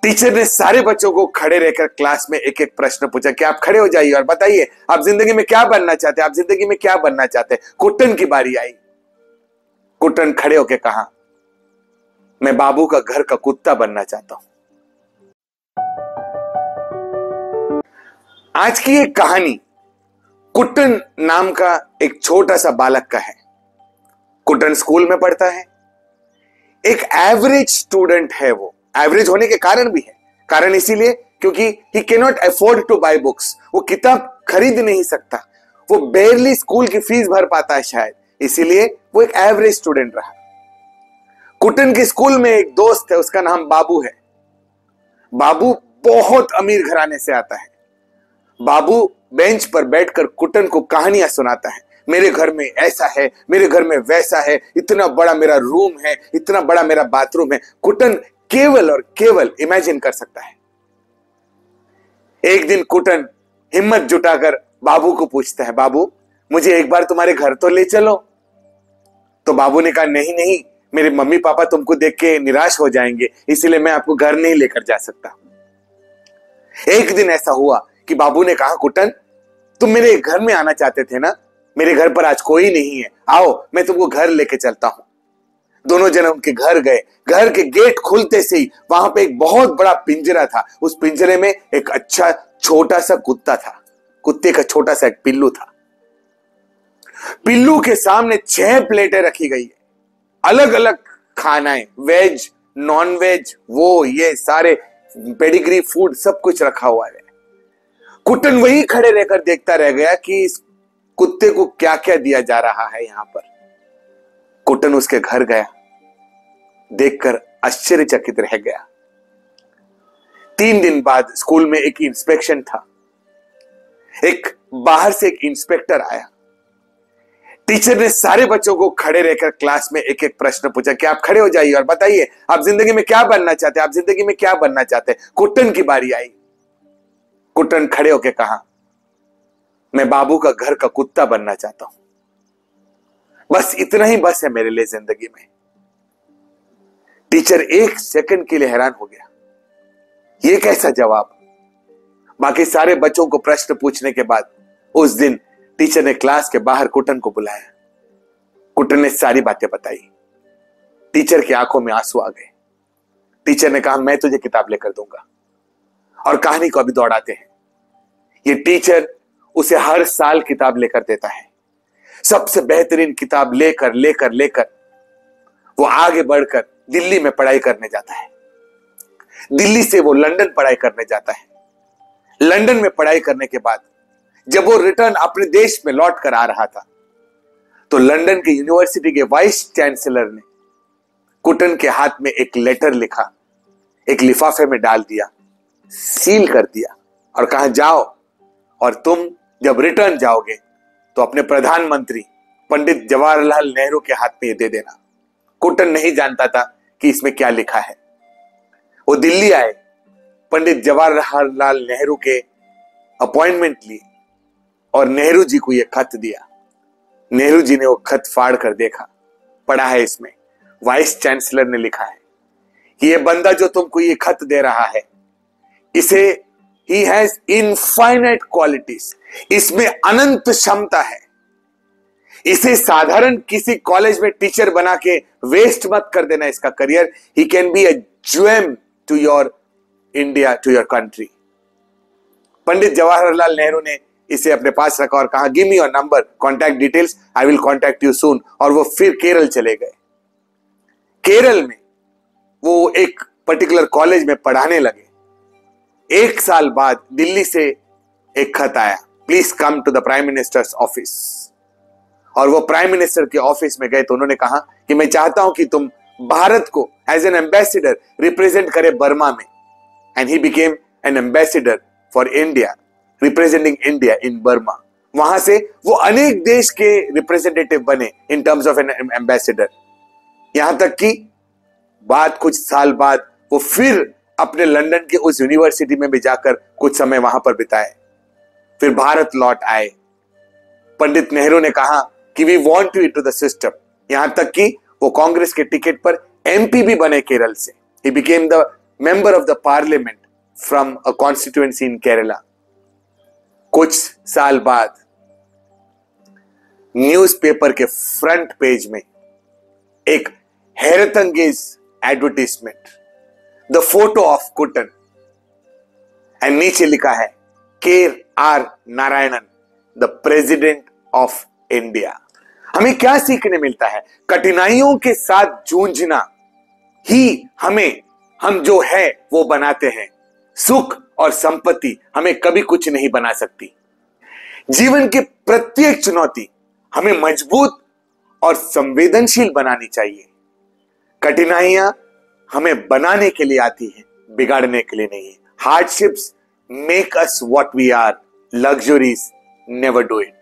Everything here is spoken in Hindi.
टीचर ने सारे बच्चों को खड़े रहकर क्लास में एक एक प्रश्न पूछा कि आप खड़े हो जाइए और बताइए आप जिंदगी में क्या बनना चाहते हैं, आप जिंदगी में क्या बनना चाहते हैं। कुट्टन की बारी आई। कुट्टन खड़े होकर कहा, मैं बाबू का घर का कुत्ता बनना चाहता हूं। आज की एक कहानी कुट्टन नाम का एक छोटा सा बालक का है। कुट्टन स्कूल में पढ़ता है, एक एवरेज स्टूडेंट है। वो एवरेज होने के कारण भी है, कारण इसीलिए क्योंकि he can not afford to buy books. वो किताब खरीद नहीं सकता, वो बेयरली स्कूल की फीस भर पाता है शायद, इसीलिए वो एक एवरेज स्टूडेंट रहा। कुट्टन के स्कूल में एक दोस्त है, उसका नाम बाबू है। बाबू बहुत अमीर घराने से आता है। बाबू बेंच पर बैठकर कुट्टन को कहानियां सुनाता है। मेरे घर में ऐसा है, मेरे घर में वैसा है, इतना बड़ा मेरा रूम है, इतना बड़ा मेरा बाथरूम है। कुट्टन केवल और केवल इमेजिन कर सकता है। एक दिन कुट्टन हिम्मत जुटाकर बाबू को पूछता है, बाबू मुझे एक बार तुम्हारे घर तो ले चलो। तो बाबू ने कहा, नहीं नहीं, मेरे मम्मी पापा तुमको देख के निराश हो जाएंगे, इसलिए मैं आपको घर नहीं लेकर जा सकता। एक दिन ऐसा हुआ कि बाबू ने कहा, कुट्टन तुम मेरे घर में आना चाहते थे ना, मेरे घर पर आज कोई नहीं है, आओ मैं तुमको घर लेके चलता हूं। दोनों जने उनके घर गए। घर के गेट खुलते से ही वहां पे एक बहुत बड़ा पिंजरा था। उस पिंजरे में एक अच्छा छोटा सा कुत्ता था। कुत्ते का छोटा सा एक पिल्लू था। पिल्लू के सामने 6 प्लेटें रखी गई है, अलग अलग खानाएं, वेज नॉन वेज, वो ये सारे पेडिग्री फूड सब कुछ रखा हुआ है। कुट्टन वही खड़े रहकर देखता रह गया कि इस कुत्ते को क्या क्या दिया जा रहा है यहां पर। कुट्टन उसके घर गया, देखकर आश्चर्यचकित रह गया। 3 दिन बाद स्कूल में एक इंस्पेक्शन था। एक बाहर से एक इंस्पेक्टर आया। टीचर ने सारे बच्चों को खड़े रहकर क्लास में एक एक प्रश्न पूछा कि आप खड़े हो जाइए और बताइए आप जिंदगी में क्या बनना चाहते हैं, आप जिंदगी में क्या बनना चाहते हैं। कुट्टन की बारी आई। कुट्टन खड़े होकर कहा, मैं बाबू का घर का कुत्ता बनना चाहता हूं। बस इतना ही बस है मेरे लिए जिंदगी में। टीचर 1 सेकंड के लिए हैरान हो गया, ये कैसा जवाब। बाकी सारे बच्चों को प्रश्न पूछने के बाद उस दिन टीचर ने क्लास के बाहर कुट्टन को बुलाया। कुट्टन ने सारी बातें बताई। टीचर की आंखों में आंसू आ गए। टीचर ने कहा, मैं तुझे किताब लेकर दूंगा। और कहानी को अभी दौड़ाते हैं। ये टीचर उसे हर साल किताब लेकर देता है। सबसे बेहतरीन किताब लेकर लेकर लेकर वो आगे बढ़कर दिल्ली में पढ़ाई करने जाता है। दिल्ली से वो लंदन पढ़ाई करने जाता है। लंदन में पढ़ाई करने के बाद जब वो रिटर्न अपने देश में लौट कर आ रहा था, तो लंदन के यूनिवर्सिटी के वाइस चांसलर ने कुट्टन के हाथ में एक लेटर लिखा, एक लिफाफे में डाल दिया, सील कर दिया और कहा, जाओ और तुम जब रिटर्न जाओगे तो अपने प्रधानमंत्री पंडित जवाहरलाल नेहरू के हाथ में ये दे देना। कुट्टन नहीं जानता था कि इसमें क्या लिखा है। वो दिल्ली आए, पंडित जवाहरलाल नेहरू के अपॉइंटमेंट ली और नेहरू जी को यह खत दिया। नेहरू जी ने वो खत फाड़ कर देखा, पढ़ा है इसमें वाइस चांसलर ने लिखा है, ये बंदा जो तुमको ये खत दे रहा है, इसे ही हैज इनफाइनाइट क्वालिटीज, इसमें अनंत क्षमता है। इसे साधारण किसी कॉलेज में टीचर बना के वेस्ट मत कर देना इसका career. He can be a gem to your India, to your country. Pandit Jawaharlal Nehru ने इसे अपने पास रखा और कहा, give me your number, contact details, I will contact you soon. और वो फिर केरल चले गए। केरल में वो एक पर्टिकुलर कॉलेज में पढ़ाने लगे। 1 साल बाद दिल्ली से एक खत आया, please come to the prime minister's office. और वो प्राइम मिनिस्टर के ऑफिस में गए तो उन्होंने कहा कि मैं चाहता हूं कि तुम भारत को एज एन एम्बेसडर रिप्रेजेंट करे बर्मा में। And he became an ambassador for India, representing India in Burma. वहां से वो अनेक देश के रिप्रेजेंटेटिव बने in terms of an ambassador. यहां तक कि बाद कुछ साल बाद वो फिर अपने लंदन के उस यूनिवर्सिटी में भी जाकर कुछ समय वहां पर बिताए। फिर भारत लौट आए। पंडित नेहरू ने कहा कि we want you into the system. यहां तक कि वो कांग्रेस के टिकट पर एमपी भी बने केरल से। He became the member of the parliament from a constituency in Kerala. कुछ साल बाद न्यूज़पेपर के फ्रंट पेज में एक हैरत अंगेज advertisement, the photo of Kuttan, and नीचे लिखा है KR Narayanan, the president of India. हमें क्या सीखने मिलता है? कठिनाइयों के साथ जूझना ही हम जो है वो बनाते हैं। सुख और संपत्ति हमें कभी कुछ नहीं बना सकती। जीवन की प्रत्येक चुनौती हमें मजबूत और संवेदनशील बनानी चाहिए। कठिनाइयां हमें बनाने के लिए आती हैं, बिगाड़ने के लिए नहीं। Hardships make us what we are, luxuries never do it.